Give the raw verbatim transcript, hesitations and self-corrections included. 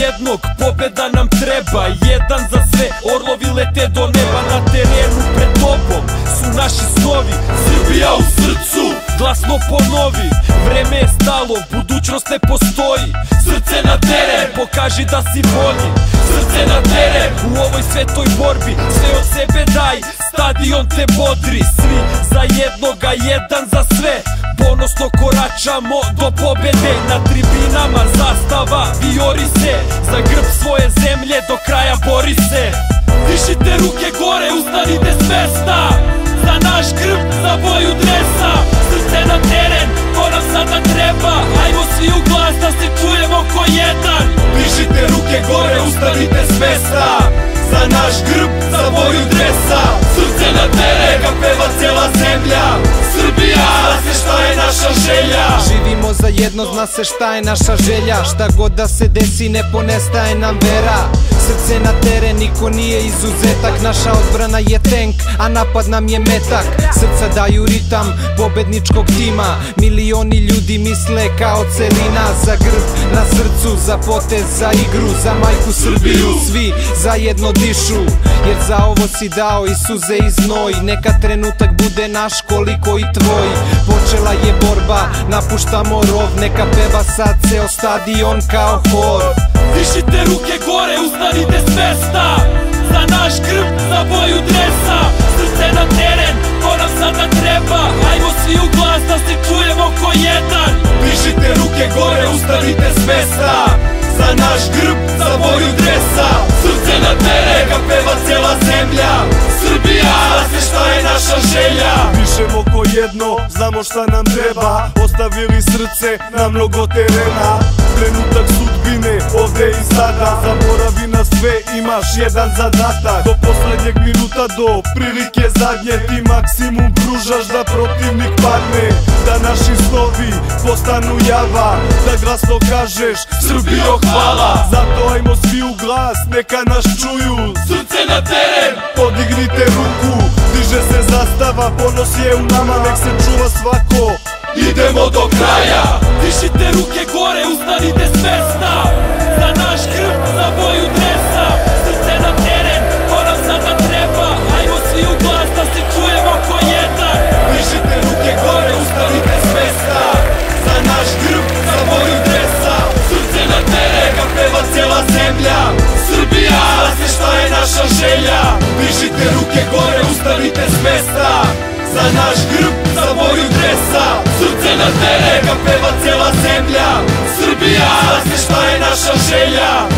jednog, pobeda nam treba. Jedan za sve, orlovi lete do neba. Na terenu pred tobom su naši snovi. Srbija u srcu, glasno ponovi. Vreme je stalo, budućnost ne postoji. Srce na teren, pokaži da si bolji. Srce na teren, u ovoj svetoj borbi. Sve od sebe daj, stadion te bodri. Svi za jednoga, jedan za sve. Ponosno koračamo do pobede. Na tribinama zastava vijori se. Za grb svoje zemlje do kraja bori se. Dišite ruke gore, ustanite s mesta. Za naš grb, za boju dresa. Srce na teren, to nam sada treba. Ajmo svi u glas da se čujemo ko jedan. Dišite ruke gore, ustanite s mesta. Za naš grb, za boju dresa. Srce na teren, neka peva cijela zemlja. Srbija, zna se šta je naša želja. Živimo za jedno, zna se šta je naša želja. Šta god da se desi, ne ponestaje nam vera. Srce na teren, niko nije izuzetak. Naša odbrana je tank, a napad nam je metak. Srca daju ritam pobedničkog tima. Milioni ljudi misle kao celina. Za grb na srcu, za potez, za igru. Za majku Srbiju, svi zajedno dišu. Jer za ovo si dao i suze i znoj. Neka trenutak bude naš koliko i tvoj. Počela je borba, napuštamo rov. Neka peva sad ceo stadion kao hor. Dišite ruke gore, ustanite s mesta. Za naš grb, za boju dresa. Srce na teren, to nam sada treba. Ajmo svi u glas da se čujemo ko jedan. Dišite ruke gore, ustanite s mesta. Za naš grb, za boju dresa. Srce na teren, neka peva cijela zemlja. Srbija, zna se šta je naša želja. Dišemo ko jedno, znamo šta nam treba. Ostavili srce na mnogo terena. Trenutak sudbine, ovde i sada. Zaboravi na sve, imaš jedan zadatak. Do poslednjeg minuta, do prilike zadnje. Ti maksimum pružaš da protivnik padne. Da naši snovi postanu java. Da glasno kažeš Srbijo hvala. Zato ajmo svi u glas, neka nas čuju. Srce na teren, podignite ruku. Diže se zastava, ponos je u nama. Nek se čuva svako, idemo do kraja. Dišite ruke gore, ustanite s mesta. Za naš grb, za boju dresa. Srce na teren, to nam sada treba. Ajmo svi u glas da se čujemo ko jedan. Dišite ruke gore, ustanite s mesta. Za naš grb, za boju dresa. Srce na teren, neka peva cijela zemlja. Srbija, zna se šta je naša želja. Dišite ruke gore, ustanite s mesta. Za naš grb, za boju dresa. Srce na teren, neka peva cijela zemlja. Srbija, zna se šta je naša želja.